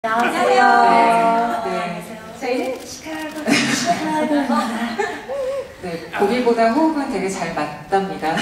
안녕하세요. 네. 저희는 시카고. 네, 보기보다 호흡은 되게 잘 맞답니다.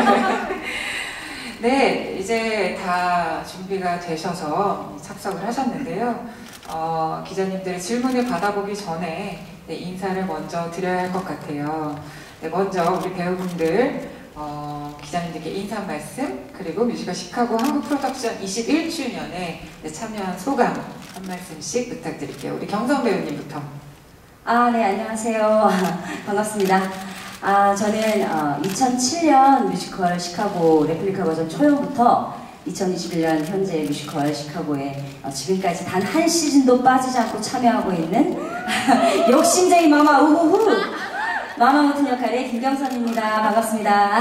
네, 이제 다 준비가 되셔서 참석을 하셨는데요. 기자님들의 질문을 받아보기 전에 인사를 먼저 드려야 할 것 같아요. 네, 먼저 우리 배우분들, 기자님들께 인사 말씀, 그리고 뮤지컬 시카고 한국 프로덕션 21주년에 참여한 소감 한 말씀씩 부탁드릴게요. 우리 경선 배우님부터. 네, 안녕하세요. 반갑습니다. 저는 2007년 뮤지컬 시카고 레플리카 버전 초연부터 2021년 현재 뮤지컬 시카고에 지금까지 단 한 시즌도 빠지지 않고 참여하고 있는 욕심쟁이 마마 우후후 마마 같은 역할의 김경선입니다. 반갑습니다.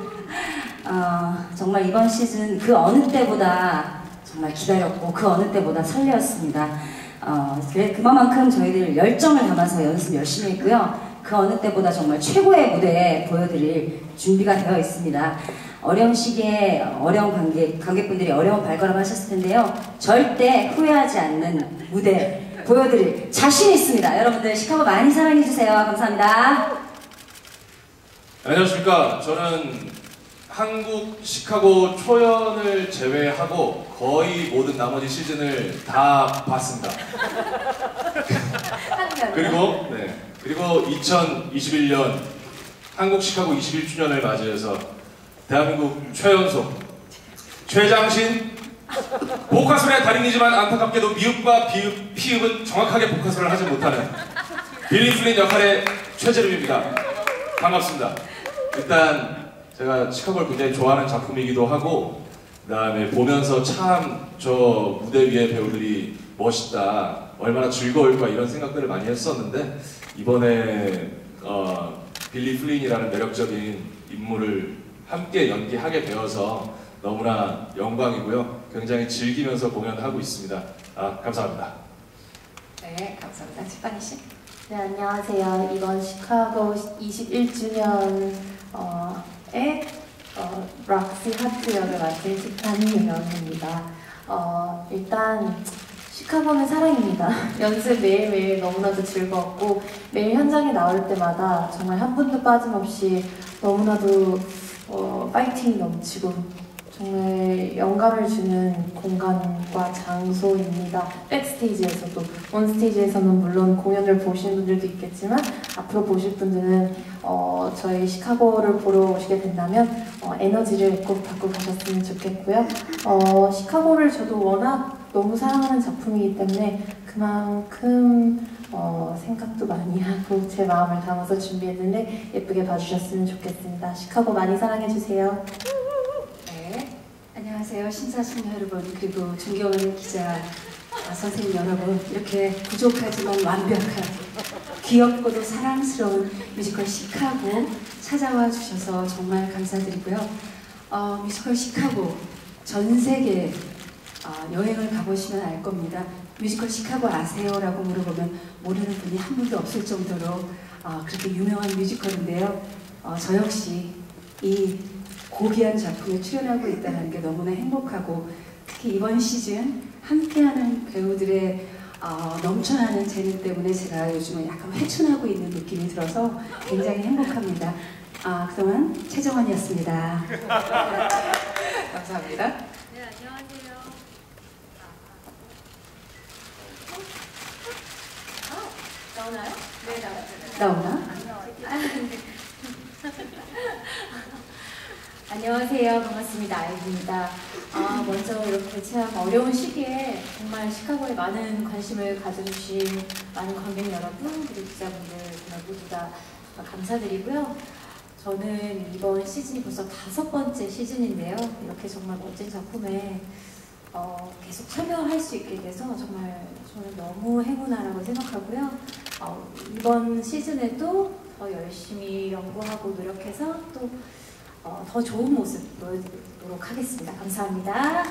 정말 이번 시즌 그 어느 때보다 정말 기다렸고 그 어느 때보다 설레었습니다. 그만큼 저희들 열정을 담아서 연습 열심히 했고요. 그 어느 때보다 정말 최고의 무대에 보여드릴 준비가 되어 있습니다. 어려운 시기에 어려운 관객분들이 어려운 발걸음 하셨을 텐데요. 절대 후회하지 않는 무대 보여드릴 자신 있습니다. 여러분들 시카고 많이 사랑해주세요. 감사합니다. 안녕하십니까. 저는 한국 시카고 초연을 제외하고 거의 모든 나머지 시즌을 다 봤습니다. 그리고 2021년 한국 시카고 21주년을 맞이해서 대한민국 최연소 최장신 복화술의 달인이지만 안타깝게도 미흡과 피흡은 정확하게 복화술을 하지 못하는 빌리 플린 역할의 최재름입니다. 반갑습니다. 일단 제가 시카고를 굉장히 좋아하는 작품이기도 하고, 그 다음에 보면서 참 저 무대 위에 배우들이 멋있다, 얼마나 즐거울까 이런 생각들을 많이 했었는데, 이번에 빌리 플린이라는 매력적인 인물을 함께 연기하게 되어서 너무나 영광이고요. 굉장히 즐기면서 공연하고 있습니다. 감사합니다. 네, 감사합니다. 지파니 씨. 네, 안녕하세요. 이번 시카고 21주년에 락시 하트 역을 맡은 지파니 연우입니다. 일단 시카고는 사랑입니다. 연습 매일매일 너무나도 즐거웠고 매일 현장에 나올 때마다 정말 한 분도 빠짐없이 너무나도 파이팅이 넘치고 정말 영감을 주는 공간과 장소입니다. 백스테이지에서도, 온스테이지에서는 물론 공연을 보시는 분들도 있겠지만 앞으로 보실 분들은 저희 시카고를 보러 오시게 된다면 에너지를 꼭 받고 가셨으면 좋겠고요. 시카고를 저도 워낙 너무 사랑하는 작품이기 때문에 그만큼 생각도 많이 하고 제 마음을 담아서 준비했는데 예쁘게 봐주셨으면 좋겠습니다. 시카고 많이 사랑해주세요. 안녕하세요. 심사숙녀 여러분, 그리고 존경하는 기자 선생님 여러분, 이렇게 부족하지만 완벽한 귀엽고도 사랑스러운 뮤지컬 시카고 찾아와 주셔서 정말 감사드리고요. 뮤지컬 시카고 전 세계 여행을 가보시면 알 겁니다. 뮤지컬 시카고 아세요? 라고 물어보면 모르는 분이 한 분도 없을 정도로 그렇게 유명한 뮤지컬인데요. 저 역시 이 고귀한 작품에 출연하고 있다는 게 너무나 행복하고, 특히 이번 시즌 함께하는 배우들의 넘쳐나는 재능 때문에 제가 요즘에 약간 회춘하고 있는 느낌이 들어서 굉장히 행복합니다. 그동안 최정원이었습니다. 감사합니다. 네, 안녕하세요. 나오나요? 네, 나오나? 안녕하세요. 반갑습니다. 아이입니다. 먼저 이렇게 참 어려운 시기에 정말 시카고에 많은 관심을 가져주신 많은 관객 여러분, 그리고 기자분들 정말 모두 다 감사드리고요. 저는 이번 시즌이 벌써 5번째 시즌인데요. 이렇게 정말 멋진 작품에 계속 참여할 수 있게 돼서 정말 저는 너무 행운하라고 생각하고요. 이번 시즌에도 더 열심히 연구하고 노력해서 또 더 좋은 모습 보여드리도록 하겠습니다. 감사합니다.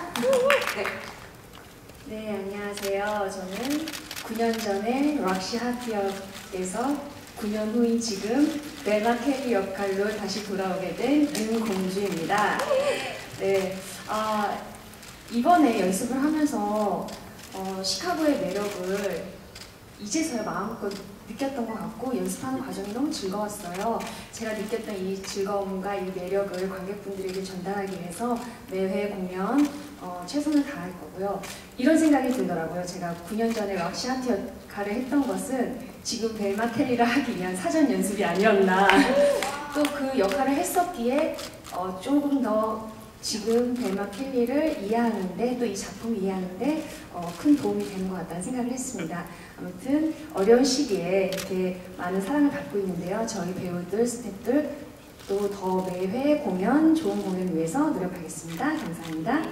네, 안녕하세요. 저는 9년 전에 락시 하트 역에서 9년 후인 지금 벨라 캐리 역할로 다시 돌아오게 된 윤공주입니다. 네, 이번에 연습을 하면서 시카고의 매력을 이제서야 마음껏 느꼈던 것 같고 연습하는 과정이 너무 즐거웠어요. 제가 느꼈던 이 즐거움과 이 매력을 관객분들에게 전달하기 위해서 매회 공연 최선을 다할 거고요. 이런 생각이 들더라고요. 제가 9년 전에 락시 하트 역할을 했던 것은 지금 벨마 켈리를 하기 위한 사전 연습이 아니었나. 또 그 역할을 했었기에 조금 더 지금 벨마 켈리를 이해하는데 또 이 작품을 이해하는데 큰 도움이 되는 것 같다는 생각을 했습니다. 아무튼 어려운 시기에 이렇게 많은 사랑을 받고 있는데요. 저희 배우들, 스태프들 또 더 매회 공연, 좋은 공연 위해서 노력하겠습니다. 감사합니다.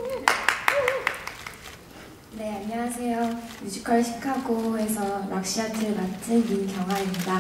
네, 안녕하세요. 뮤지컬 시카고에서 락시아트를 맡은 민경아입니다.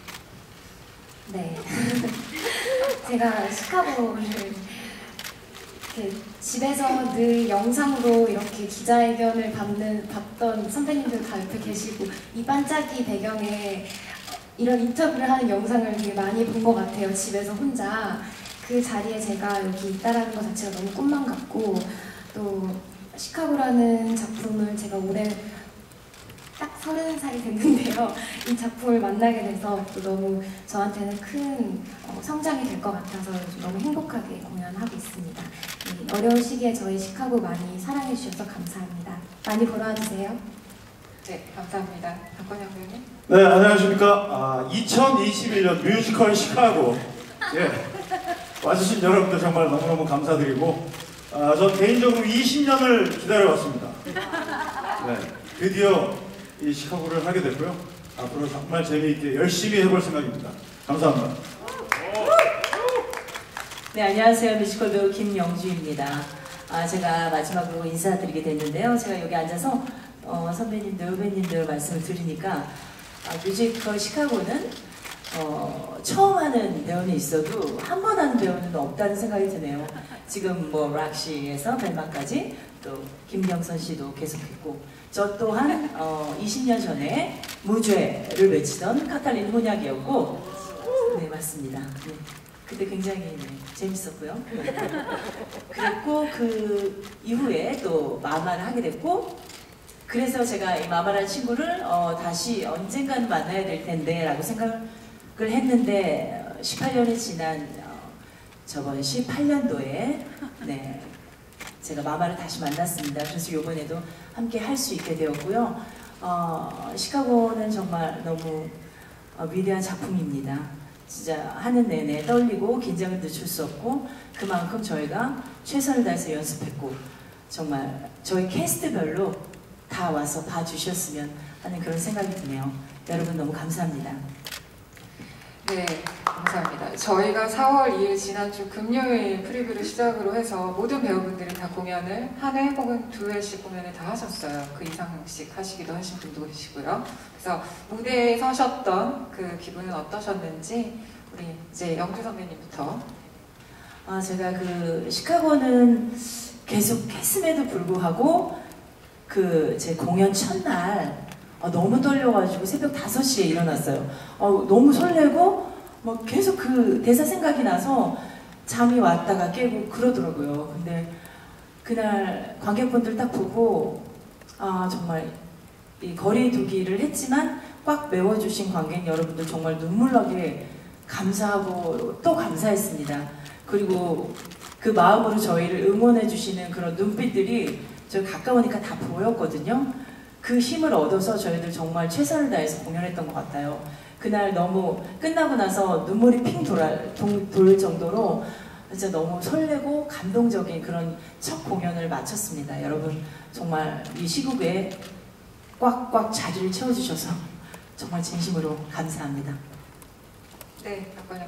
네. 제가 시카고를 이렇게 집에서 늘 영상으로 이렇게 기자회견을 봤던 선배님들 다 옆에 계시고 이 반짝이 배경에 이런 인터뷰를 하는 영상을 되게 많이 본 것 같아요. 집에서 혼자. 그 자리에 제가 여기 있다라는 것 자체가 너무 꿈만 같고 또 시카고라는 작품을 제가 올해 딱 30살이 됐는데요. 이 작품을 만나게 돼서 또 너무 저한테는 큰 성장이 될 것 같아서 요즘 너무 행복하게 공연하고 있습니다. 이 어려운 시기에 저희 시카고 많이 사랑해 주셔서 감사합니다. 많이 보러 와주세요. 네, 감사합니다. 박건영 배우님. 네, 안녕하십니까. 2021년 뮤지컬 시카고. 예. 와주신 여러분들 정말 너무너무 감사드리고, 전 개인적으로 20년을 기다려왔습니다. 네, 드디어 이 시카고를 하게 됐고요. 앞으로 정말 재미있게 열심히 해볼 생각입니다. 감사합니다. 네, 안녕하세요. 뮤지컬 배우 김영주입니다. 제가 마지막으로 인사드리게 됐는데요. 제가 여기 앉아서 선배님들, 후배님들 말씀을 들으니까 뮤지컬 시카고는 처음 하는 배우는 있어도 한 번 하는 배우는 없다는 생각이 드네요. 지금 뭐 락시에서 벨마까지 또 김경선 씨도 계속했고 저 또한 20년 전에 무죄를 외치던 카탈린 혼약이었고 네 맞습니다. 네. 그때 굉장히 재밌었고요. 그랬고 그 이후에 또 마마를 하게 됐고 그래서 제가 이 마마라는 친구를 다시 언젠가는 만나야 될 텐데 라고 생각을 했는데 18년이 지난 저번 18년도에 네, 제가 마마를 다시 만났습니다. 그래서 이번에도 함께 할 수 있게 되었고요. 시카고는 정말 너무 위대한 작품입니다. 진짜 하는 내내 떨리고 긴장을 늦출 수 없고 그만큼 저희가 최선을 다해서 연습했고 정말 저희 캐스트별로 다 와서 봐주셨으면 하는 그런 생각이 드네요. 여러분 너무 감사합니다. 네, 감사합니다. 저희가 4월 2일 지난주 금요일 프리뷰를 시작으로 해서 모든 배우분들이 다 공연을 한 회 혹은 2회씩 공연을 다 하셨어요. 그 이상씩 하시기도 하신 분도 계시고요. 그래서 무대에 서셨던 그 기분은 어떠셨는지 우리 이제 영주 선배님부터. 제가 그 시카고는 계속 했음에도 불구하고 그 제 공연 첫날 너무 떨려가지고 새벽 5시에 일어났어요. 너무 설레고 막 계속 그 대사 생각이 나서 잠이 왔다가 깨고 그러더라고요. 근데 그날 관객분들 딱 보고 정말 이 거리 두기를 했지만 꽉 메워주신 관객 여러분들 정말 눈물나게 감사하고 또 감사했습니다. 그리고 그 마음으로 저희를 응원해 주시는 그런 눈빛들이 저 가까우니까 다 보였거든요. 그 힘을 얻어서 저희들 정말 최선을 다해서 공연했던 것 같아요. 그날 너무 끝나고 나서 눈물이 핑 돌 정도로 진짜 너무 설레고 감동적인 그런 첫 공연을 마쳤습니다. 여러분 정말 이 시국에 꽉꽉 자리를 채워주셔서 정말 진심으로 감사합니다. 네, 박건영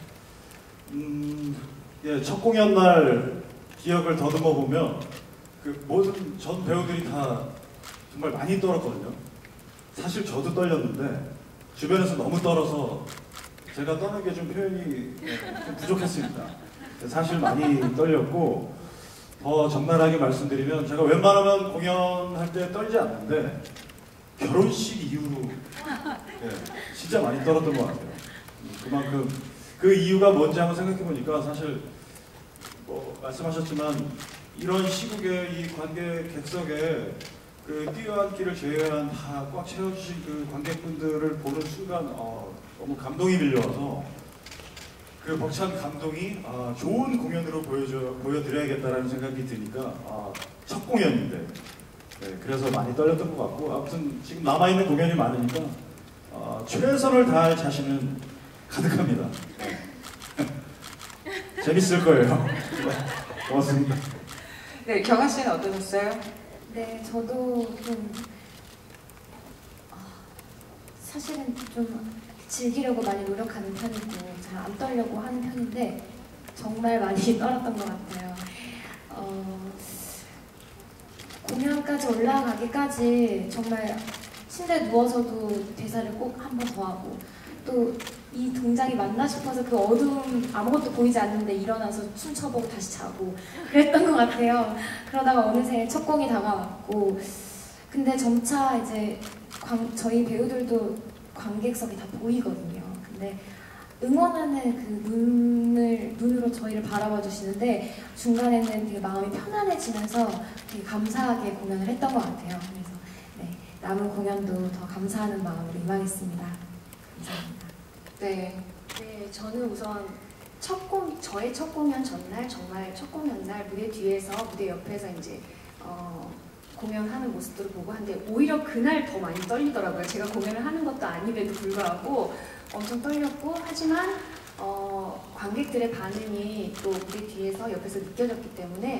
배우님. 예, 첫 공연 날 기억을 더듬어 보면 그 모든 전 배우들이 다 정말 많이 떨었거든요. 사실 저도 떨렸는데 주변에서 너무 떨어서 제가 떠는 게 좀 표현이 좀 부족했습니다. 사실 많이 떨렸고 더 적나라하게 말씀드리면 제가 웬만하면 공연할 때 떨지 않는데 결혼식 이후로 진짜 많이 떨었던 것 같아요. 그만큼 그 이유가 뭔지 한번 생각해 보니까 사실 뭐 말씀하셨지만 이런 시국에 이 관객 객석에 그 뛰어앉기를 제외한 다 꽉 채워주신 그 관객분들을 보는 순간 너무 감동이 밀려와서 그 벅찬 감동이 좋은 공연으로 보여드려야겠다라는 생각이 드니까 첫 공연인데 네, 그래서 많이 떨렸던 것 같고 아무튼 지금 남아있는 공연이 많으니까 최선을 다할 자신은 가득합니다. 재밌을 거예요. 고맙습니다. 네, 경아 씨는 어떠셨어요? 네, 저도 좀 사실은 좀 즐기려고 많이 노력하는 편이고 잘 안 떨려고 하는 편인데 정말 많이 떨었던 것 같아요. 공연까지 올라가기까지 정말 침대에 누워서도 대사를 꼭 한 번 더 하고 또 이 동작이 맞나 싶어서 그 어두움 아무것도 보이지 않는데 일어나서 춤춰보고 다시 자고 그랬던 것 같아요. 그러다가 어느새 첫 공이 다가왔고 근데 점차 이제 저희 배우들도 관객석이 다 보이거든요. 근데 응원하는 그 눈으로 저희를 바라봐 주시는데 중간에는 되게 마음이 편안해지면서 되게 감사하게 공연을 했던 것 같아요. 그래서 네, 남은 공연도 더 감사하는 마음으로 임하겠습니다. 감사합니다. 네. 네, 저는 우선 저의 첫 공연 전날, 정말 첫 공연 날 무대 뒤에서, 무대 옆에서 이제 공연하는 모습들을 보고 하는데 오히려 그날 더 많이 떨리더라고요. 제가 공연을 하는 것도 아님에도 불구하고 엄청 떨렸고 하지만 관객들의 반응이 또 무대 뒤에서 옆에서 느껴졌기 때문에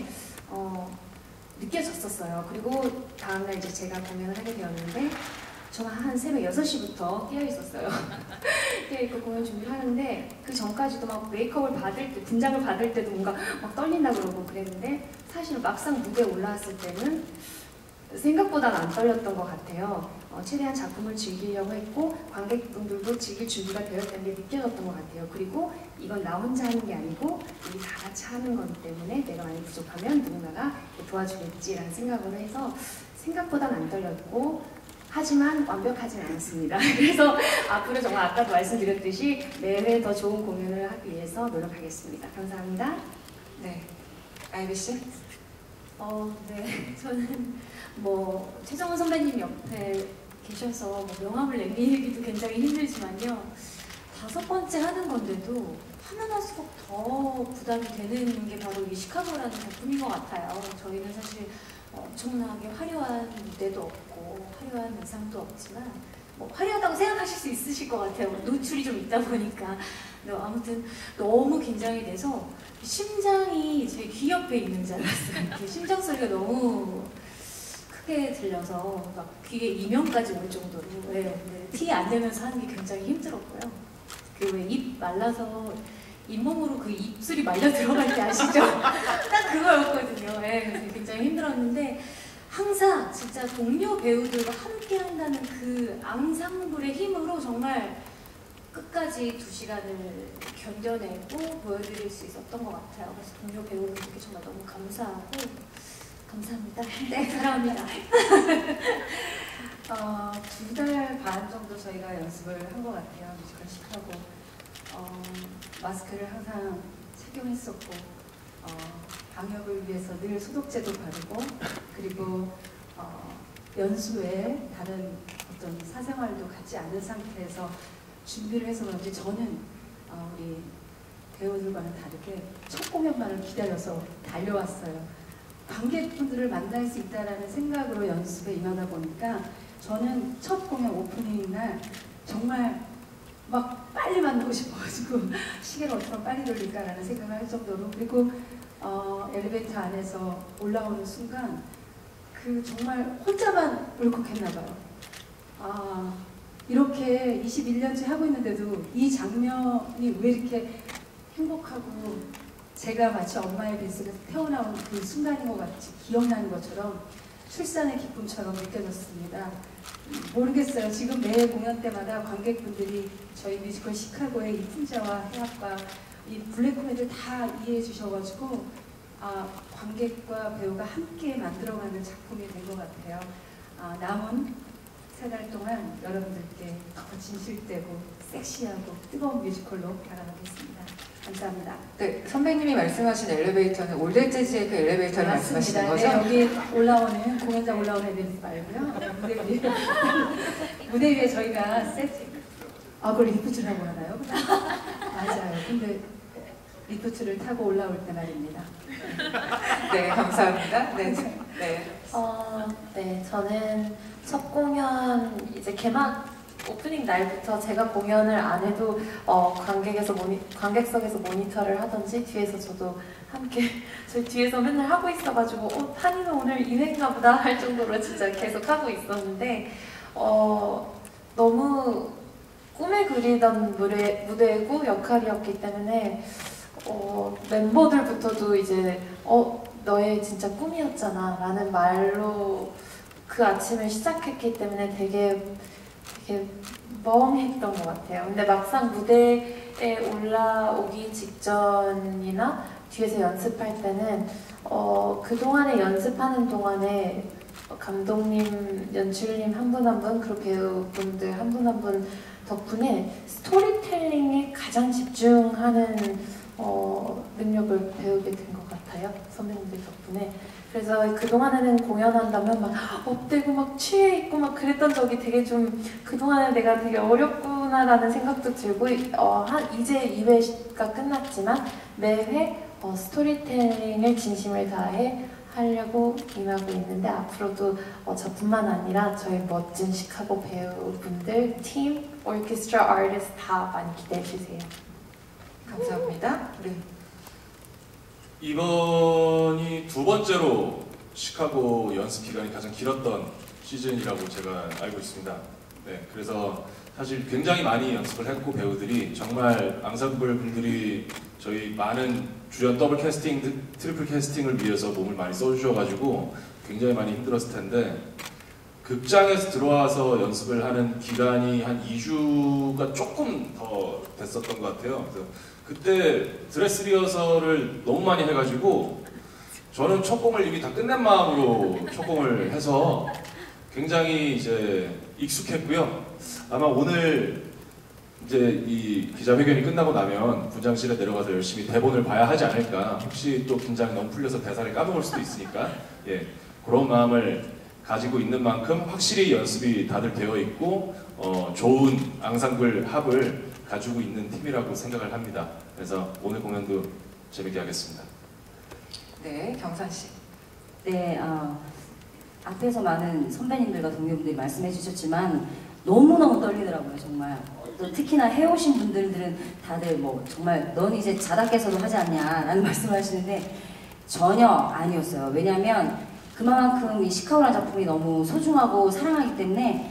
느껴졌었어요. 그리고 다음날 이제 제가 공연을 하게 되었는데 저는 한 새벽 6시부터 깨어있었어요. 깨어있고 공연 준비를 하는데 그 전까지도 막 메이크업을 받을 때, 분장을 받을 때도 뭔가 막 떨린다 그러고 그랬는데 사실 막상 무대에 올라왔을 때는 생각보다는 안 떨렸던 것 같아요. 최대한 작품을 즐기려고 했고 관객분들도 즐길 준비가 되었다는 게 느껴졌던 것 같아요. 그리고 이건 나 혼자 하는 게 아니고 우리 다 같이 하는 거기 때문에 내가 많이 부족하면 누군가가 도와주겠지라는 생각으로 해서 생각보다는 안 떨렸고 하지만 완벽하진 않습니다. 그래서 앞으로 정말 아까도 말씀드렸듯이 매회 더 좋은 공연을 하기 위해서 노력하겠습니다. 감사합니다. 네. 아이비 씨? 네. 저는 뭐 최정은 선배님 옆에 계셔서 뭐 명함을 내밀기도 굉장히 힘들지만요. 5번째 하는 건데도 하면 할수록 더 부담이 되는 게 바로 이 시카고라는 작품인 것 같아요. 저희는 사실 엄청나게 화려한 무대도 없고 화려한 의상도 없지만 뭐 화려하다고 생각하실 수 있으실 것 같아요. 노출이 좀 있다 보니까. 아무튼 너무 긴장이 돼서 심장이 제 귀 옆에 있는 줄 알았어요. 심장 소리가 너무 크게 들려서 막 귀에 이명까지 올 정도로 티 안 내면서 하는 게 굉장히 힘들었고요. 그 왜 입 말라서 잇몸으로 그 입술이 말려 들어갈 때 아시죠? 딱 그거였거든요. 네, 굉장히 힘들었는데 항상 진짜 동료 배우들과 함께 한다는 그 앙상블의 힘으로 정말 끝까지 2시간을 견뎌내고 보여드릴 수 있었던 것 같아요. 그래서 동료 배우분들께 정말 너무 감사하고 감사합니다. 네, 사랑합니다. 2달 반 정도 저희가 연습을 한 것 같아요. 뮤지컬 시카고. 마스크를 항상 착용했었고 방역을 위해서 늘 소독제도 바르고 그리고 연수에 다른 어떤 사생활도 갖지 않은 상태에서 준비를 해서 그런지 저는 우리 배우들과는 다르게 첫 공연만을 기다려서 달려왔어요. 관객분들을 만날 수 있다는 생각으로 연습에 임하다 보니까 저는 첫 공연 오프닝 날 정말 막 빨리 만나고 싶어가지고 시계를 어떻게 하면 빨리 돌릴까라는 생각을 할 정도로 그리고 엘리베이터 안에서 올라오는 순간 그 정말 혼자만 울컥했나봐요. 이렇게 21년째 하고 있는데도 이 장면이 왜 이렇게 행복하고 제가 마치 엄마의 뱃속에서 태어나온 그 순간인 것 같이 기억나는 것처럼 출산의 기쁨처럼 느껴졌습니다. 모르겠어요. 지금 매 공연 때마다 관객분들이 저희 뮤지컬 시카고의 이 풍자와 해학과 이 블랙 코미디를 다 이해해 주셔가지고 관객과 배우가 함께 만들어가는 작품이 된 것 같아요. 남은 세 달 동안 여러분들께 더 진실되고 섹시하고 뜨거운 뮤지컬로 다가가겠습니다. 감사합니다. 네, 선배님이 말씀하신 엘리베이터는 올드 재즈의 그 엘리베이터를 말씀하시는 거죠? 네, 여기 올라오는 공연장 올라오는 엘리베이터 말고요. 무대 위에 저희가 그걸 리프트라고 하나요? 맞아요. 근데 리프트를 타고 올라올 때 말입니다. 네, 감사합니다. 네, 네. 네, 저는 첫 공연 이제 개막 오프닝 날부터 제가 공연을 안 해도 관객석에서 모니터를 하던지 뒤에서 저도 함께 저희 뒤에서 맨날 하고 있어가지고 한이는 오늘 이회인가 보다 할 정도로 진짜 계속 하고 있었는데 너무 꿈에 그리던 무대고 역할이었기 때문에 멤버들부터도 이제 너의 진짜 꿈이었잖아 라는 말로 그 아침을 시작했기 때문에 되게 멍했던 것 같아요. 근데 막상 무대에 올라오기 직전이나 뒤에서 연습할 때는 그동안에 연습하는 동안에 감독님, 연출님 한 분 한 분, 그리고 배우분들 한 분 한 분 덕분에 스토리텔링에 가장 집중하는 능력을 배우게 된 것 같아요. 선배님들 덕분에. 그래서 그동안에는 공연한다면 막 업되고 막 취해 있고 막 그랬던 적이 되게 좀 그동안에 내가 되게 어렵구나라는 생각도 들고 이제 2회가 끝났지만 매회 스토리텔링을 진심을 다해 하려고 임하고 있는데 앞으로도 저뿐만 아니라 저희 멋진 시카고 배우분들, 팀, 오케스트라 아티스트 다 많이 기대해 주세요. 감사합니다. 네. 이번이 두 번째로 시카고 연습 기간이 가장 길었던 시즌이라고 제가 알고 있습니다. 네, 그래서 사실 굉장히 많이 연습을 했고 배우들이 정말 앙상블 분들이 저희 많은 주연 더블 캐스팅, 트리플 캐스팅을 위해서 몸을 많이 써주셔가지고 굉장히 많이 힘들었을 텐데 극장에서 들어와서 연습을 하는 기간이 한 2주가 조금 더 됐었던 것 같아요. 그래서 그때 드레스 리허설을 너무 많이 해가지고 저는 첫 공을 이미 다 끝낸 마음으로 첫 공을 해서 굉장히 이제 익숙했고요. 아마 오늘 이제 이 기자회견이 끝나고 나면 분장실에 내려가서 열심히 대본을 봐야 하지 않을까. 혹시 또 긴장이 너무 풀려서 대사를 까먹을 수도 있으니까 그런 마음을 가지고 있는 만큼 확실히 연습이 다들 되어 있고 좋은 앙상블 합을 가지고 있는 팀이라고 생각을 합니다. 그래서 오늘 공연도 재밌게 하겠습니다. 네, 경선 씨. 네, 앞에서 많은 선배님들과 동료분들이 말씀해 주셨지만 너무너무 떨리더라고요, 정말. 또 특히나 해오신 분들은 다들 뭐 정말 넌 이제 자다 깨서도 하지 않냐라는 말씀을 하시는데 전혀 아니었어요. 왜냐하면 그만큼 이 시카고라는 작품이 너무 소중하고 사랑하기 때문에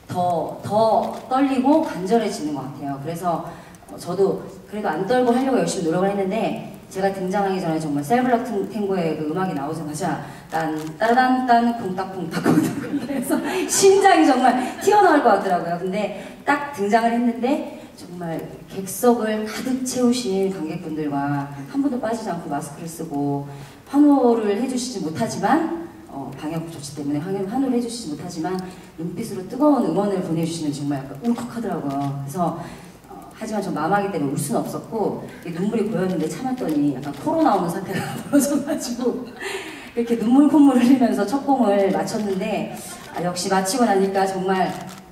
더 떨리고 간절해지는 것 같아요. 그래서 저도 그래도 안 떨고 하려고 열심히 노력을 했는데 제가 등장하기 전에 정말 셀블락 탱고의 그 음악이 나오자마자 따라단 쿵딱쿵딱 그래서 심장이 정말 튀어나올 것 같더라고요. 근데 딱 등장을 했는데 정말 객석을 가득 채우신 관객분들과 한 분도 빠지지 않고 마스크를 쓰고 환호를 해주시지 못하지만 방역 조치 때문에 환호를 해주시지 못하지만 눈빛으로 뜨거운 응원을 보내주시면 정말 약간 울컥하더라고요. 그래서 하지만 전 마마기 때문에 울 수는 없었고 눈물이 고였는데 참았더니 약간 코로 나오는 사태가 벌어져가지고 이렇게 눈물 콧물 흘리면서 첫 공을 마쳤는데 역시 마치고 나니까 정말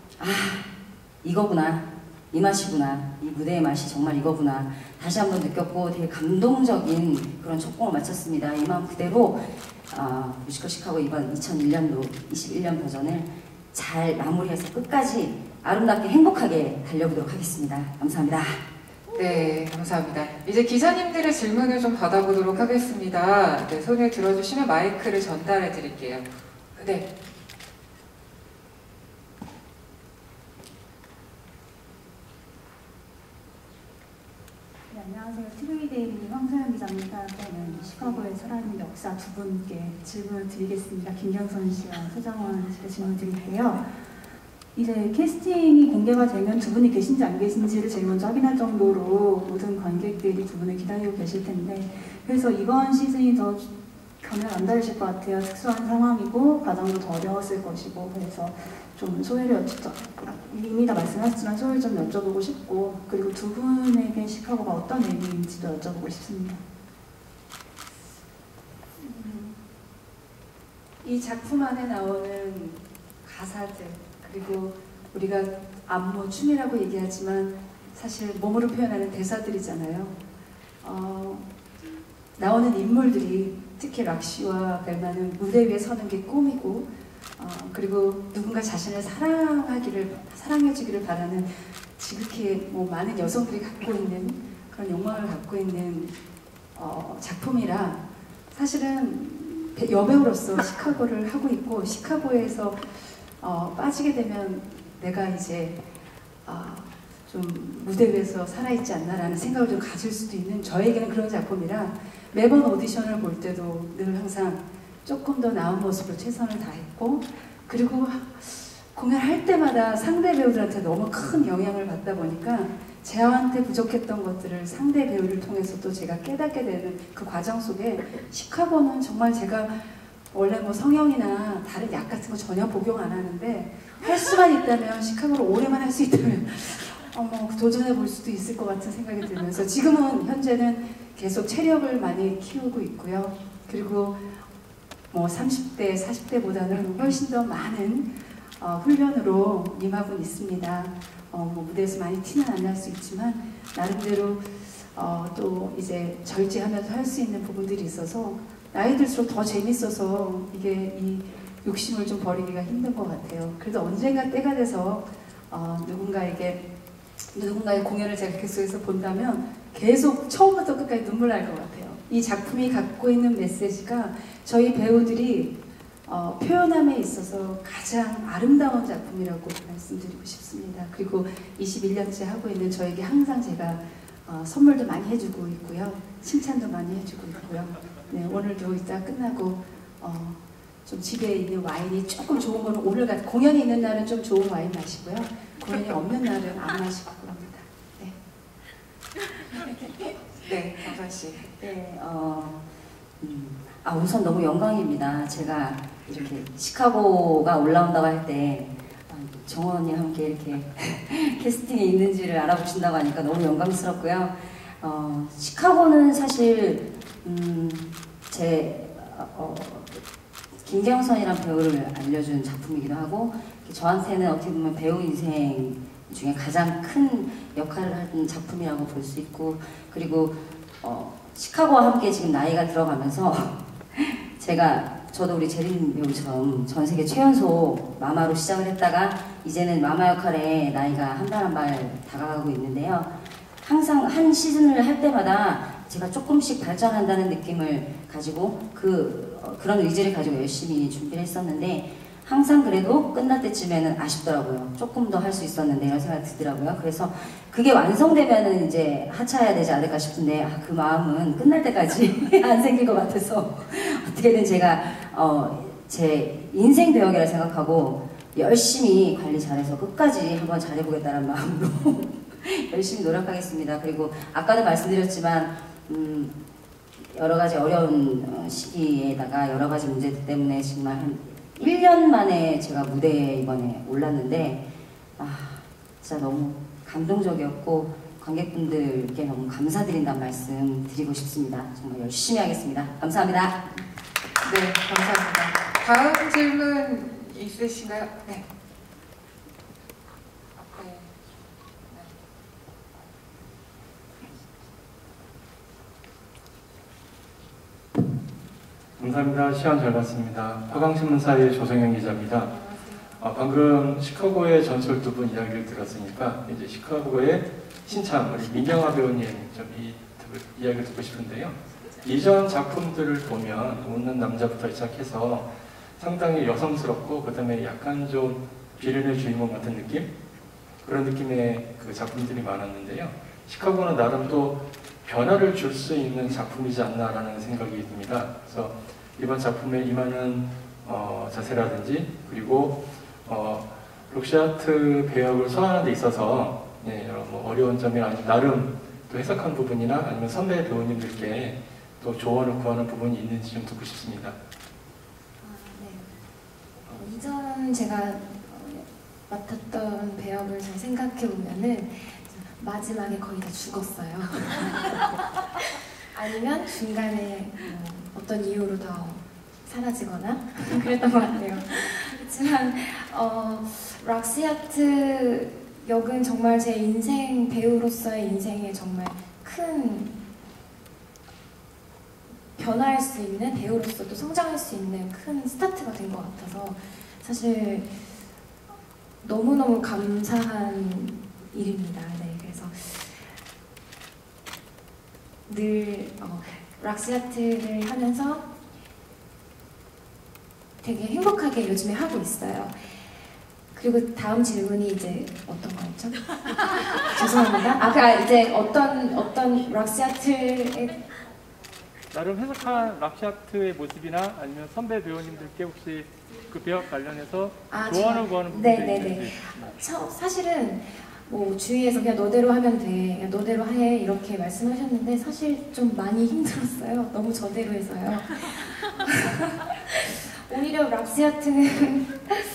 이거구나, 이 맛이구나, 이 무대의 맛이 정말 이거구나 다시 한번 느꼈고 되게 감동적인 그런 첫 공을 마쳤습니다. 이 마음 그대로 뮤지컬 시카고 이번 2001년도 21년 버전을 잘 마무리해서 끝까지 아름답게 행복하게 달려보도록 하겠습니다. 감사합니다. 네, 감사합니다. 이제 기자님들의 질문을 좀 받아보도록 하겠습니다. 네, 손을 들어주시면 마이크를 전달해 드릴게요. 네. 네, 안녕하세요. TV데일리 황소연 기자입니다. 저는 시카고의 살아있는 역사 두 분께 질문을 드리겠습니다. 김경선 씨와 소정원 씨께 질문 드릴게요. 이제 캐스팅이 공개가 되면 두 분이 계신지 안 계신지를 제일 먼저 확인할 정도로 모든 관객들이 두 분을 기다리고 계실 텐데 그래서 이번 시즌이 더 견해가 남다르실 것 같아요. 특수한 상황이고 과정도 더 어려웠을 것이고 그래서 좀 소회를 이미 다 말씀하셨지만 소회를 좀 여쭤보고 싶고 그리고 두 분에게 시카고가 어떤 의미인지도 여쭤보고 싶습니다. 이 작품 안에 나오는 가사들 그리고 우리가 안무, 춤이라고 얘기하지만 사실 몸으로 표현하는 대사들이잖아요. 나오는 인물들이 특히 락시와 벨마는 무대 위에 서는 게 꿈이고 그리고 누군가 자신을 사랑해주기를 바라는 지극히 많은 여성들이 갖고 있는 그런 욕망을 갖고 있는 작품이라 사실은 여배우로서 시카고를 하고 있고 시카고에서 빠지게 되면 내가 이제 좀 무대 위에서 살아있지 않나라는 생각을 좀 가질 수도 있는 저에게는 그런 작품이라 매번 오디션을 볼 때도 늘 항상 조금 더 나은 모습으로 최선을 다했고 그리고 공연할 때마다 상대 배우들한테 너무 큰 영향을 받다 보니까 저한테 부족했던 것들을 상대 배우를 통해서 또 제가 깨닫게 되는 그 과정 속에 시카고는 정말 제가 원래 성형이나 다른 약 같은 거 전혀 복용 안 하는데 할 수만 있다면 시카고를 오래만 할 수 있다면 도전해 볼 수도 있을 것 같은 생각이 들면서 지금은 현재는 계속 체력을 많이 키우고 있고요. 그리고 30대, 40대보다는 훨씬 더 많은 훈련으로 임하고 있습니다. 무대에서 많이 티는 안 날 수 있지만 나름대로 또 이제 절제하면서 할 수 있는 부분들이 있어서 나이 들수록 더 재밌어서 이게 이 욕심을 좀 버리기가 힘든 것 같아요. 그래도 언젠가 때가 돼서 누군가의 공연을 제가 계속해서 본다면 계속 처음부터 끝까지 눈물 날 것 같아요. 이 작품이 갖고 있는 메시지가 저희 배우들이 표현함에 있어서 가장 아름다운 작품이라고 말씀드리고 싶습니다. 그리고 21년째 하고 있는 저에게 항상 제가 선물도 많이 해주고 있고요. 칭찬도 많이 해주고 있고요. 네, 오늘도 이따 끝나고 좀 집에 있는 와인이 조금 좋은 거는 오늘 공연이 있는 날은 좀 좋은 와인 마시고요. 공연이 없는 날은 안 마시고 그럽니다. 네. 네, 경선 씨. 네, 우선 너무 영광입니다. 제가 이렇게 시카고가 올라온다고 할 때 정원이 함께 이렇게 캐스팅에 있는지를 알아보신다고 하니까 너무 영광스럽고요. 시카고는 사실 김경선이란 배우를 알려준 작품이기도 하고 저한테는 어떻게 보면 배우 인생 중에 가장 큰 역할을 한 작품이라고 볼 수 있고 그리고 시카고와 함께 지금 나이가 들어가면서 저도 우리 제린 배우처럼 전 세계 최연소 마마로 시작을 했다가 이제는 마마 역할에 나이가 한 발 한 발 다가가고 있는데요. 항상 한 시즌을 할 때마다 제가 조금씩 발전한다는 느낌을 가지고 그런 의지를 가지고 열심히 준비를 했었는데 항상 그래도 끝날 때쯤에는 아쉽더라고요. 조금 더 할 수 있었는데 이런 생각이 들더라고요. 그래서 그게 완성되면은 이제 하차해야 되지 않을까 싶은데 그 마음은 끝날 때까지 안 생길 것 같아서 어떻게든 제가 제 인생 배역이라 생각하고 열심히 관리 잘해서 끝까지 한번 잘해보겠다는 마음으로 열심히 노력하겠습니다. 그리고 아까도 말씀드렸지만 여러 가지 어려운 시기에다가 여러 가지 문제들 때문에 정말 한 1년 만에 제가 무대에 이번에 올랐는데 진짜 너무 감동적이었고 관객분들께 너무 감사드린다는 말씀 드리고 싶습니다. 정말 열심히 하겠습니다. 감사합니다. 네, 감사합니다. 다음 질문 있으신가요? 네. 감사합니다. 시간 잘 봤습니다. 화강신문사의 조성현 기자입니다. 방금 시카고의 전설 두 분 이야기를 들었으니까 이제 시카고의 신참 우리 민경아 배우님 좀 이야기를 듣고 싶은데요. 이전 작품들을 보면 웃는 남자부터 시작해서 상당히 여성스럽고 그다음에 약간 좀 비련의 주인공 같은 느낌? 그런 느낌의 그 작품들이 많았는데요. 시카고는 나름 또 변화를 줄 수 있는 작품이지 않나라는 생각이 듭니다. 그래서 이번 작품에 임하는 자세라든지 그리고 록시아트 배역을 소화하는 데 있어서 여러 어려운 점이 아니면 나름 또 해석한 부분이나 아니면 선배 배우님들께 또 조언을 구하는 부분이 있는지 좀 듣고 싶습니다. 네. 이전 제가 맡았던 배역을 잘 생각해 보면은 마지막에 거의 다 죽었어요. 아니면 중간에 어떤 이유로 더 사라지거나 그랬던 것 같아요. 그렇지만 락시아트 역은 정말 제 인생 배우로서의 인생에 정말 큰 변화할 수 있는 배우로서 또 성장할 수 있는 큰 스타트가 된 것 같아서 사실 너무너무 감사한 일입니다. 네, 그래서 늘 락시아트를 하면서 되게 행복하게 요즘에 하고 있어요. 그리고 다음 질문이 이제 어떤 거였죠? 죄송합니다. 이제 어떤 락시아트의 나름 해석한 락시아트의 모습이나 아니면 선배 배우님들께 혹시 그 배역 관련해서 조언을 구하는 부분이 있는지. 사실은 뭐 주위에서 그냥 너대로 하면 돼, 그냥 너대로 해 이렇게 말씀하셨는데 사실 좀 많이 힘들었어요. 너무 저대로 해서요. 오히려 락시아트는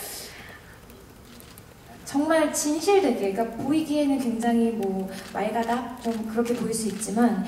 정말 진실되게, 그러니까 보이기에는 굉장히 뭐 말가닥 좀 그렇게 보일 수 있지만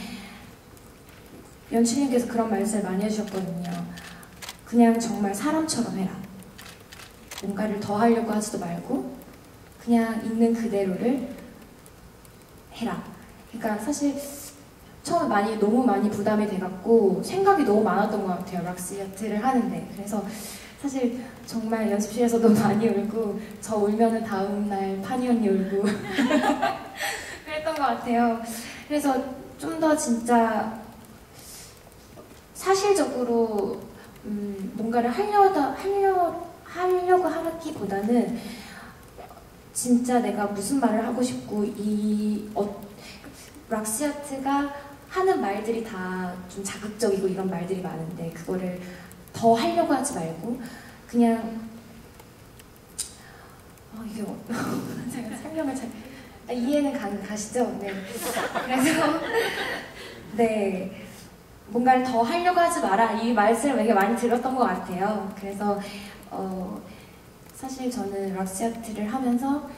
연출님께서 그런 말씀을 많이 해주셨거든요. 그냥 정말 사람처럼 해라. 뭔가를 더 하려고 하지도 말고 그냥 있는 그대로를 해라. 그러니까 사실 처음에 너무 많이 부담이 돼갖고 생각이 너무 많았던 것 같아요. 락시아트를 하는데. 그래서 사실 정말 연습실에서도 많이 울고 저 울면은 다음날 파니 언니 울고 그랬던 것 같아요. 그래서 좀 더 진짜 사실적으로 뭔가를 하려고 하기보다는 진짜 내가 무슨 말을 하고 싶고 락시아트가 하는 말들이 다 좀 자극적이고 이런 말들이 많은데 그거를 더 하려고 하지 말고 그냥 이게 제가 설명을 잘 이해는 가시죠? 네. 그래서 네. 뭔가를 더 하려고 하지 마라 이 말씀을 되게 많이 들었던 것 같아요. 그래서 사실 저는 락시아트를 하면서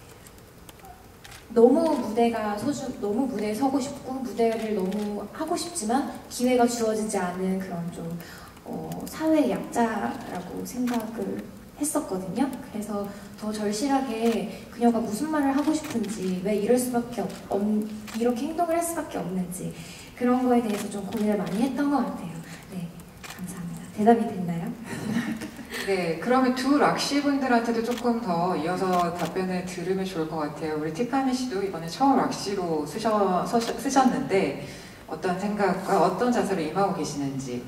너무 무대에 서고 싶고 무대를 너무 하고 싶지만 기회가 주어지지 않은 그런 좀 사회의 약자라고 생각을 했었거든요. 그래서 더 절실하게 그녀가 무슨 말을 하고 싶은지 왜 이렇게 행동을 할 수밖에 없는지 그런 거에 대해서 좀 고민을 많이 했던 것 같아요. 네, 감사합니다. 대답이 됐나요? 네, 그러면 두 락시 분들한테도 조금 더 이어서 답변을 들으면 좋을 것 같아요. 우리 티파니 씨도 이번에 처음 락시로 쓰셨는데 어떤 생각과 어떤 자세로 임하고 계시는지.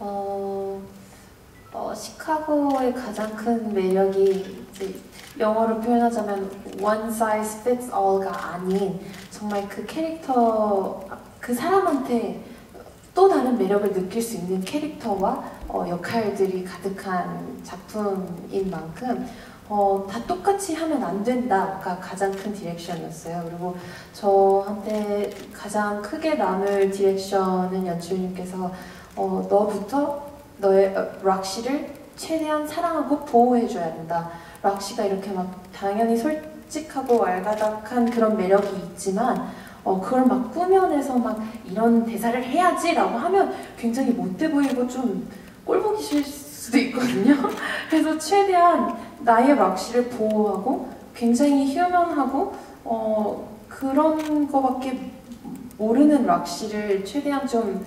시카고의 가장 큰 매력이 이제 영어로 표현하자면 one size fits all가 아닌 정말 그 캐릭터, 그 사람한테 또 다른 매력을 느낄 수 있는 캐릭터와 역할들이 가득한 작품인 만큼 다 똑같이 하면 안 된다가 가장 큰 디렉션이었어요. 그리고 저한테 가장 크게 남을 디렉션은 연출님께서 너부터 너의 락시를 최대한 사랑하고 보호해줘야 된다. 락시가 이렇게 막 당연히 솔직하고 왈가닥한 그런 매력이 있지만 그걸 막 꾸며내서 막 이런 대사를 해야지라고 하면 굉장히 못돼 보이고 좀 꼴보기 싫을 수도 있거든요. 그래서 최대한 나의 락시를 보호하고 굉장히 휴먼하고 그런 거밖에 모르는 락시를 최대한 좀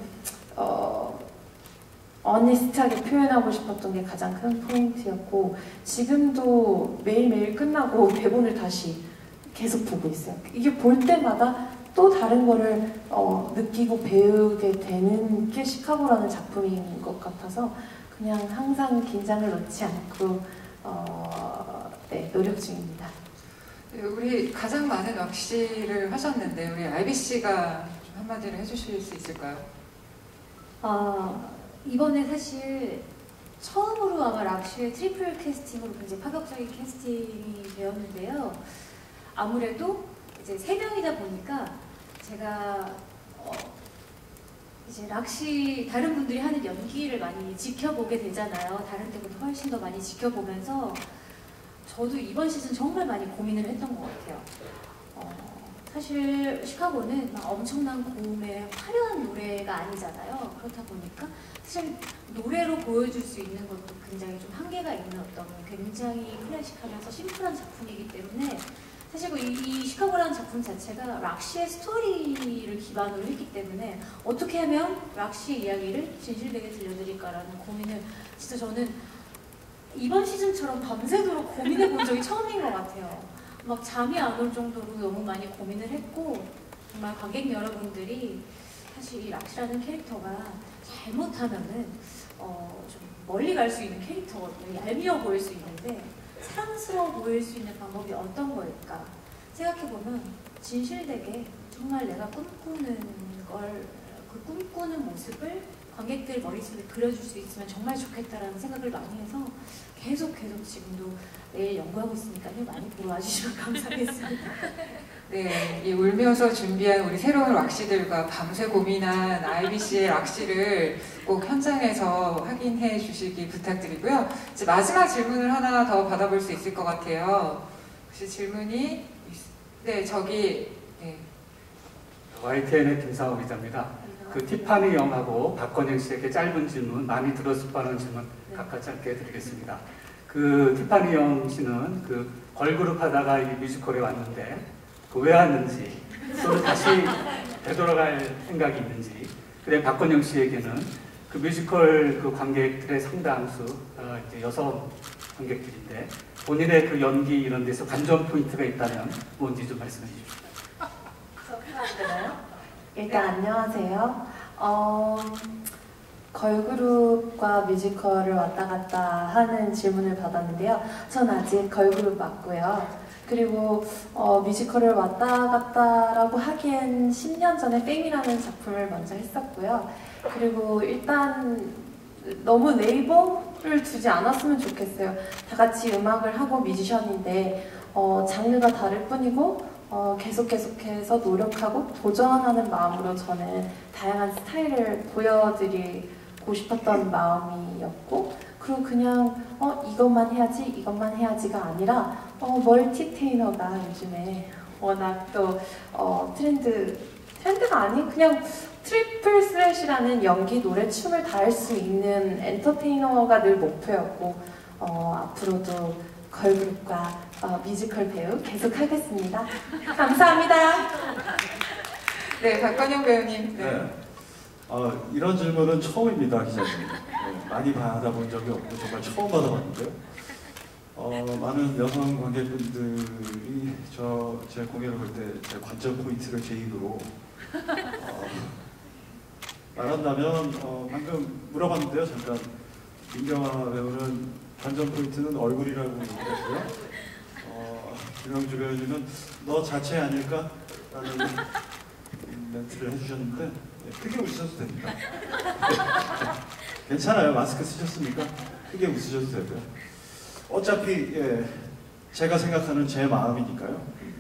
어니스트하게 표현하고 싶었던 게 가장 큰 포인트였고 지금도 매일매일 끝나고 대본을 다시 계속 보고 있어요. 이게 볼 때마다 또 다른 거를 느끼고 배우게 되는 게 시카고라는 작품인 것 같아서 그냥 항상 긴장을 놓지 않고 네, 노력 중입니다. 우리 가장 많은 락시를 하셨는데 우리 알비 씨가 좀 한마디를 해주실 수 있을까요? 이번에 사실 처음으로 아마 락시의 트리플 캐스팅으로 굉장히 파격적인 캐스팅이 되었는데요. 아무래도 이제 3명이다 보니까 제가 이제 락시 다른 분들이 하는 연기를 많이 지켜보게 되잖아요. 다른 때보다 훨씬 더 많이 지켜보면서 저도 이번 시즌 정말 많이 고민을 했던 것 같아요. 사실 시카고는 막 엄청난 고음의 화려한 노래가 아니잖아요. 그렇다 보니까 사실 노래로 보여줄 수 있는 것도 굉장히 좀 한계가 있는 어떤 굉장히 클래식하면서 심플한 작품이기 때문에 사실 이 시카고라는 작품 자체가 락시의 스토리를 기반으로 했기 때문에 어떻게 하면 락시의 이야기를 진실되게 들려드릴까라는 고민을 진짜 저는 이번 시즌처럼 밤새도록 고민해 본 적이 처음인 것 같아요. 막 잠이 안 올 정도로 너무 많이 고민을 했고 정말 관객 여러분들이 사실 이 락시라는 캐릭터가 잘못하면은 좀 멀리 갈 수 있는 캐릭터거든요. 얄미워 보일 수 있는데 사랑스러워 보일 수 있는 방법이 어떤 걸까 생각해보면 진실되게 정말 내가 꿈꾸는 그 꿈꾸는 모습을 관객들 머릿속에 그려줄 수 있으면 정말 좋겠다라는 생각을 많이 해서 계속 지금도 매일 연구하고 있으니까요. 많이 보러 와주시면 감사하겠습니다. 네, 이 울면서 준비한 우리 새로운 락시들과 밤새 고민한 IBC의 락시를 꼭 현장에서 확인해 주시기 부탁드리고요. 이제 마지막 질문을 하나 더 받아볼 수 있을 것 같아요. 혹시 질문이? 네, 저기. 네. YTN의 김상호 기자입니다. 그 티파니 영하고 박건영 씨에게 짧은 질문, 많이 들었을 뻔한 질문 각각 짧게 드리겠습니다. 그 티파니 영 씨는 그 걸그룹 하다가 이 뮤지컬에 왔는데 그 왜 왔는지 또 다시 되돌아갈 생각이 있는지. 그래 박건영 씨에게는 그 뮤지컬 그 관객들의 상당수 이제 여성 관객들인데 본인의 그 연기 이런 데서 관전 포인트가 있다면 뭔지 좀 말씀해 주십시오. 일단 안녕하세요. 걸그룹과 뮤지컬을 왔다 갔다 하는 질문을 받았는데요. 전 아직 걸그룹 맞고요. 그리고 뮤지컬을 왔다 갔다라고 하기엔 10년 전에 fem이라는 작품을 먼저 했었고요. 그리고 일단 너무 네이버를 두지 않았으면 좋겠어요. 다 같이 음악을 하고 뮤지션인데 장르가 다를 뿐이고 계속해서 노력하고 도전하는 마음으로 저는 다양한 스타일을 보여드리고 싶었던 마음이었고, 그리고 그냥 이것만 해야지가 아니라 멀티테이너가 요즘에 워낙 또 트렌드가 아닌 그냥 트리플 스렛이라는 연기, 노래, 춤을 다 할 수 있는 엔터테이너가 늘 목표였고 앞으로도 걸그룹과 뮤지컬 배우 계속 하겠습니다. 감사합니다. 네, 박건영 배우님. 네. 이런 질문은 처음입니다, 기자님. 네, 많이 받아본 적이 없고 정말 처음 받아봤는데요. 많은 여성 관객분들이 제 공연을 볼 때 제 관전 포인트를 제 입으로 말한다면 방금 물어봤는데요, 잠깐. 민경아 배우는 관전 포인트는 얼굴이라고 얘기했고요. 김영주 배우님은 너 자체 아닐까? 라는 멘트를 해주셨는데 크게 웃으셔도 됩니다. 괜찮아요. 마스크 쓰셨으니까 크게 웃으셔도 되고요. 어차피 제가 생각하는 제 마음이니까요.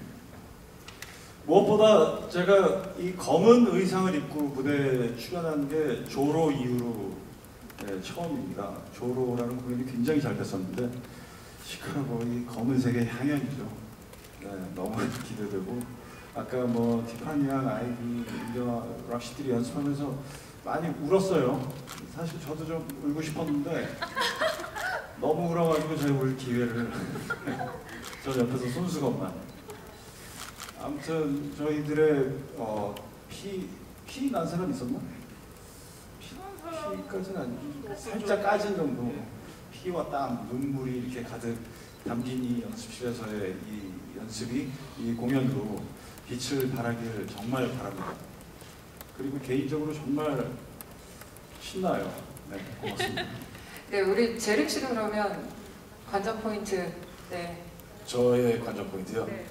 무엇보다 제가 이 검은 의상을 입고 무대에 출연한 게 조로 이후로 처음입니다. 조로라는 공연이 굉장히 잘 됐었는데 시카고 이 검은색의 향연이죠. 네, 너무 기대되고 아까 뭐 티파니 양, 아이비, 민경아, 락시들이 연습하면서 많이 울었어요. 사실 저도 좀 울고 싶었는데 너무 울어가지고 제가 울 기회를 저 옆에서 손수건만. 아무튼 저희들의 피 난 사람 있었나? 피까지는 아니고 살짝 까진 정도. 피와 땀, 눈물이 이렇게 가득 담긴 이 연습실에서의 이 연습이 이 공연으로 빛을 발하길 정말 바랍니다. 그리고 개인적으로 정말 신나요. 네, 고맙습니다. 네, 우리 재림 씨도 그러면 관전 포인트. 네. 저의 관전 포인트요. 네.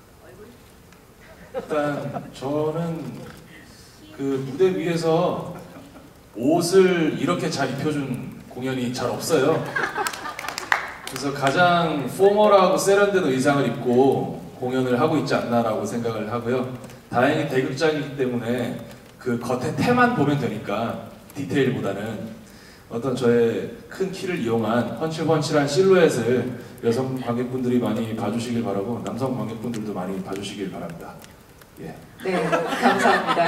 일단 저는 그 무대 위에서 옷을 이렇게 잘 입혀준 공연이 잘 없어요. 그래서 가장 포멀하고 세련된 의상을 입고 공연을 하고 있지 않나라고 생각을 하고요. 다행히 대극장이기 때문에 그 겉에 태만 보면 되니까 디테일보다는 어떤 저의 큰 키를 이용한 훤칠훤칠한 실루엣을 여성 관객분들이 많이 봐주시길 바라고 남성 관객분들도 많이 봐주시길 바랍니다. 예. 네, 감사합니다.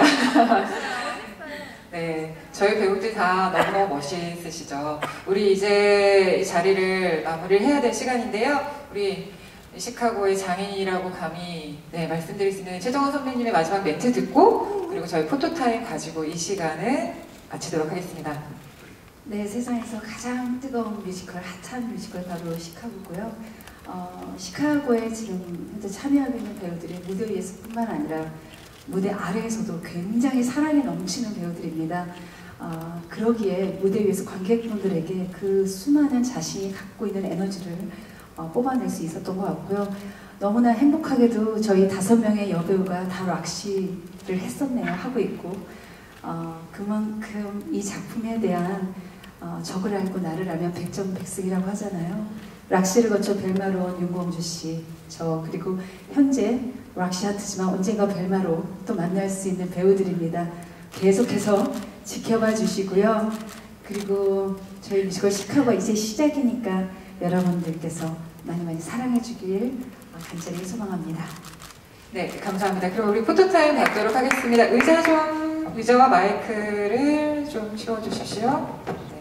네, 저희 배우들 다 너무너무 멋있으시죠. 우리 이제 이 자리를 마무리를 해야 될 시간인데요. 우리 시카고의 장인이라고 감히 말씀드릴 수 있는 최정원 선배님의 마지막 멘트 듣고 그리고 저희 포토타임 가지고 이 시간을 마치도록 하겠습니다. 네, 세상에서 가장 뜨거운 뮤지컬, 핫한 뮤지컬 바로 시카고고요. 시카고에 지금 현재 참여하고 있는 배우들이 무대 위에서뿐만 아니라 무대 아래에서도 굉장히 사랑이 넘치는 배우들입니다. 그러기에 무대 위에서 관객분들에게 그 수많은 자신이 갖고 있는 에너지를 뽑아낼 수 있었던 것 같고요. 너무나 행복하게도 저희 5명의 여배우가 다 락시를 했었네요. 하고 있고 그만큼 이 작품에 대한 적을 알고 나를 알면 백전백승이라고 하잖아요. 락시를 거쳐 벨마로 온 윤공주 씨, 저 그리고 현재 락시 하트지만 언젠가 벨마로 또 만날 수 있는 배우들입니다. 계속해서 지켜봐 주시고요. 그리고 저희 뮤지컬 시카고가 이제 시작이니까 여러분들께서 많이 사랑해 주길 간절히 소망합니다. 네, 감사합니다. 그럼 우리 포토타임 갖도록 하겠습니다. 의자와 마이크를 좀 치워주십시오.